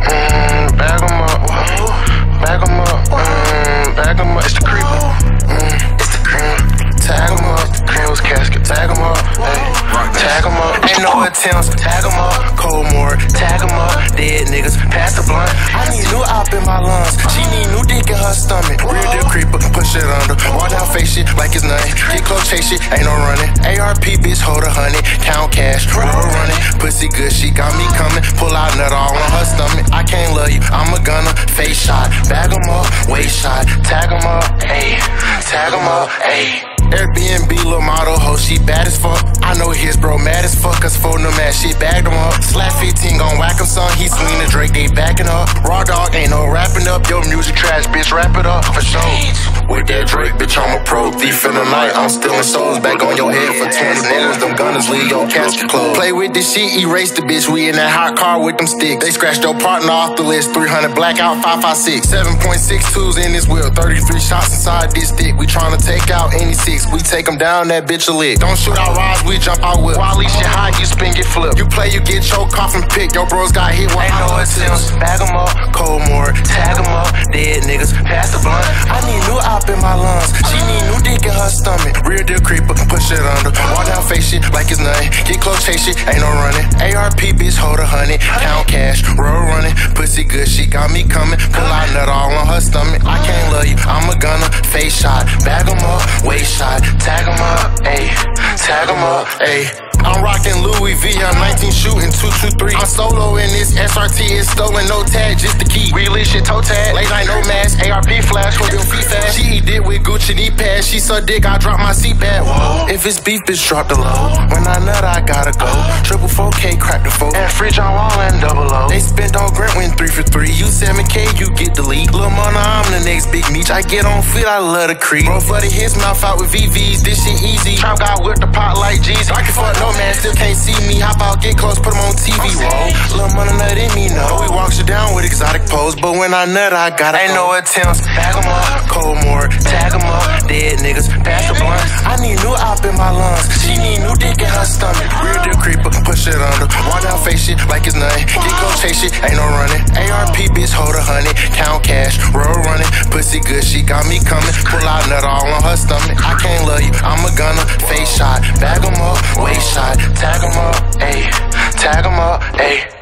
Bag 'em up, bag 'em up, bag 'em up. It's the creeper, it's the creeper. Tag 'em up, Close casket. Tag 'em up, tag 'em up. Ain't no attempts. Tag 'em up, cold more. Tag 'em up, dead niggas. Pass the blunt. I need new op in my lungs. She need new dick in her stomach. Real deal creeper, push it under. Walk down face shit like it's nothing. Get close, chase shit, ain't no running. ARP bitch, hold 100. Count cash, roll running. Pussy good, she got me coming. Pull out nut all on her stomach. I can't love you, I'm a gunner. Face shot, bag 'em up, waist shot. Tag 'em up, ayy. Tag 'em up, ayy. Airbnb little model hoe, she bad as fuck. I know his bro mad as fuck, cause folding them ass shit bagged him up. Slap 15 gon' whack him son, he swing the Drake, they backing up. Raw dog ain't no wrapping up, your music trash, bitch, wrap it up for sure. With that Drake, bitch, I'm a pro thief in the night. I'm stealing souls back on your head for 20 niggas. Them gunners leave your casket closed. Play with this shit, erase the bitch. We in that hot car with them sticks. They scratched your partner off the list. 300 blackout, 556. 7.62s in this wheel. 33 shots inside this stick. We tryna take out any six. We take them down, that bitch a lick. Don't shoot out rides, we jump out whip. While shit hot, you spin, get flip. You play, you get choked, cough and pick. Your bros got hit, ain't no attempts. Bag 'em up, cold more. Tag 'em up, dead niggas. Pass the blunt. I need new op in my lungs. She need new dick in her stomach. Real deal creeper, push it under. Walk down face shit like it's nothing. Get close, chase shit, ain't no running. ARP bitch, hold 100. Count cash, roll running. Pussy good, she got me coming. Pull out nut all on her stomach. I can't love you, I'm a gunner. Face shot, bag 'em up, waist shot. Tag 'em up, ayy. Tag 'em up, ayy. I'm rocking Louis V, I'm 19 shooting 223. I'm solo in this SRT, it's stolen, no tag, just the key. Release shit, toe tag, late night, no mask, ARP flash, hold your feet fast. She eat it with Gucci knee pads, she suck dick, I drop my seat pad. Whoa. If it's beef, bitch, drop the low. When I nut, I gotta go. Triple 4K, crack the 4. And fridge on wall and double O. They spent on Grant, win 3 for 3. You 7K, you get the lead. Lil' Mona, I'm the next big meat. I get on feet, I love the creep. Bro flooded his mouth out with VVs, this shit easy. Trap got with the pot like G's. I can fuck no man, still can't see me. Hop out, get close, put him on TV, whoa. Lil' Mona nut in me, no. We walks you down with exotic pose, but when I nut, I gotta ain't no attempts. Bag 'em up, cold more. Tag 'em up, dead niggas. Pass the blunt. I need new op in my lungs. She need new dick in her stomach. Real deal creeper, push it under. Walk down face shit like it's nothing. Get close, chase shit, ain't no running. ARP bitch, hold 100. Count cash, roll running. Pussy good, she got me coming. Pull out nut all on her stomach. I can't love you, I'm a gunner. Face shot, bag 'em up, waist shot. Tag 'em up, ayy. Tag 'em up, ayy.